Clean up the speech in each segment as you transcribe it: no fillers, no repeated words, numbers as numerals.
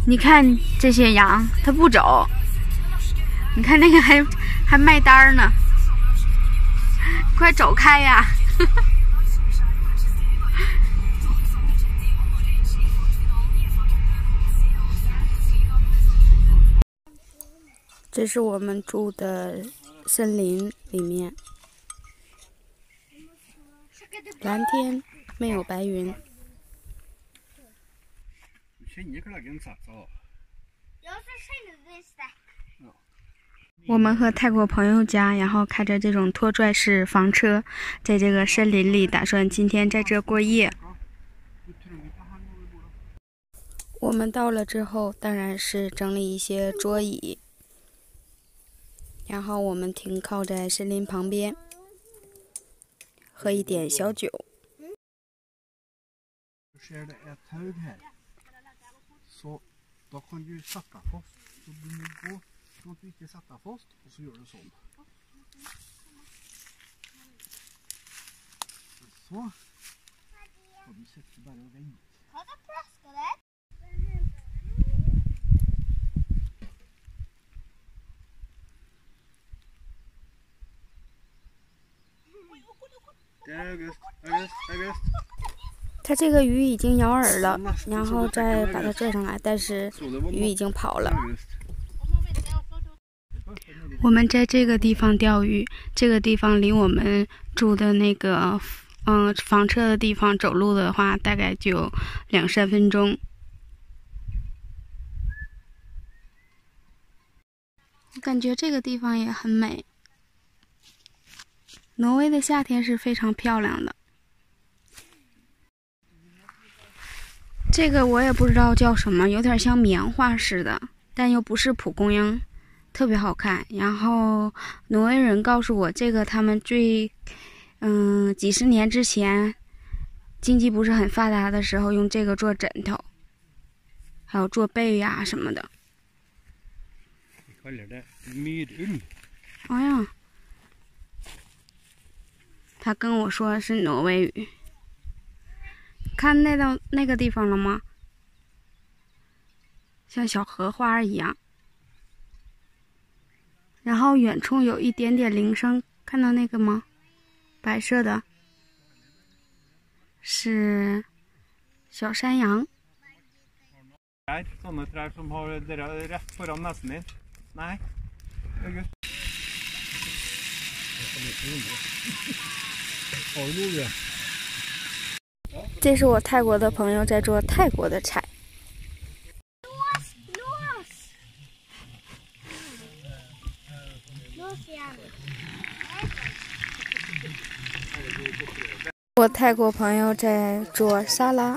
你看这些羊，它不走。你看那个还卖单呢，快走开呀！这是我们住的森林里面，蓝天没有白云。我们和泰国朋友家，然后开着这种拖拽式房车，在这个森林里，打算今天在这过夜。我们到了之后，当然是整理一些桌椅，然后我们停靠在森林旁边，喝一点小酒。 Sånn at du ikke setter deg fast, og så gjør du sånn. Så skal du sitte bare og vente. Hva er plaska der? Det er August. 它这个鱼已经咬饵了，然后再把它拽上来，但是鱼已经跑了。我们在这个地方钓鱼，这个地方离我们住的那个房车的地方走路的话，大概就2-3分钟。我感觉这个地方也很美。挪威的夏天是非常漂亮的。这个我也不知道叫什么，有点像棉花似的，但又不是蒲公英。特别好看，然后挪威人告诉我，这个他们几十年之前经济不是很发达的时候，用这个做枕头，还有做被呀什么的。哎呀，他跟我说是挪威语。看那个地方了吗？像小荷花一样。然后远处有一点点铃声，看到那个吗？白色的，是小山羊。这是我泰国的朋友在做泰国的菜。我泰国朋友在做沙拉。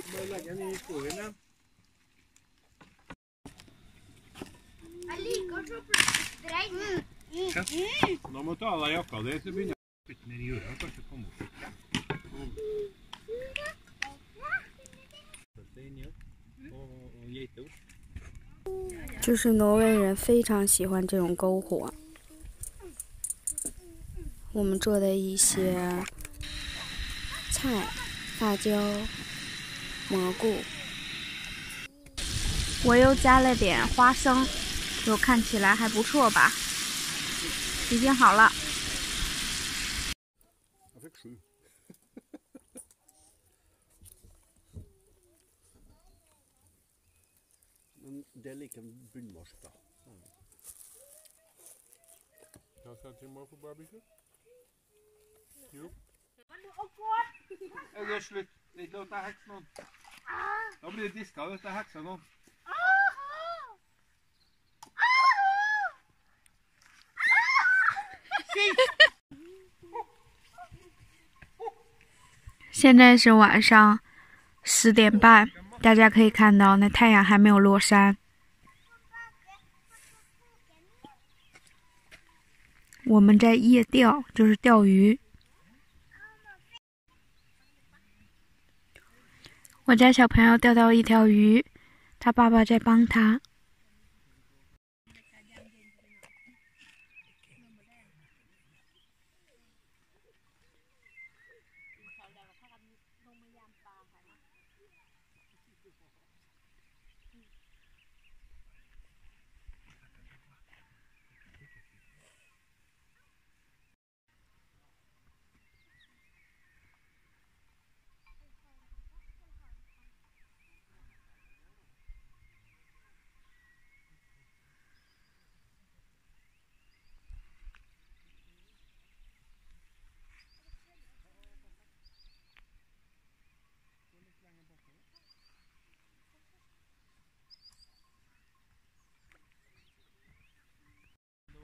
就是挪威人非常喜欢这种篝火。我们做的一些菜，辣椒、蘑菇，我又加了点花生，就看起来还不错吧。已经好了。 Det er like bunnmarsk, da. Hva skal jeg til meg for barbecue? Jo. Det er slutt. Det er ikke lov til å hekse noen. Da blir det diska hvis jeg hekser noen. 现在是晚上10点半，大家可以看到那太阳还没有落山。我们在夜钓，就是钓鱼。我家小朋友钓到一条鱼，他爸爸在帮他。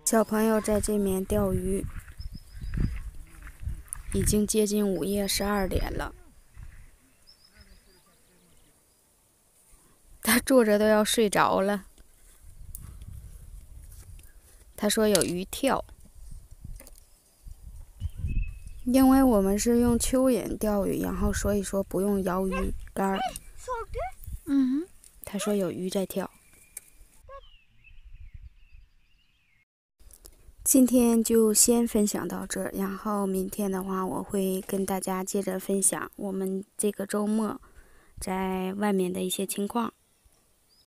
小朋友在这面钓鱼，已经接近午夜12点了。他坐着都要睡着了。他说有鱼跳，因为我们是用蚯蚓钓鱼，然后所以说不用摇鱼竿。他说有鱼在跳。今天就先分享到这儿，然后明天的话，我会跟大家接着分享我们这个周末在外面的一些情况。